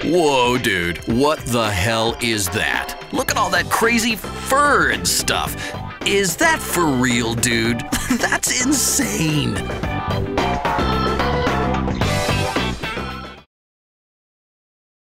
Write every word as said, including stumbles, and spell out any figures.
Whoa, dude, what the hell is that? Look at all that crazy fur and stuff. Is that for real, dude? That's insane.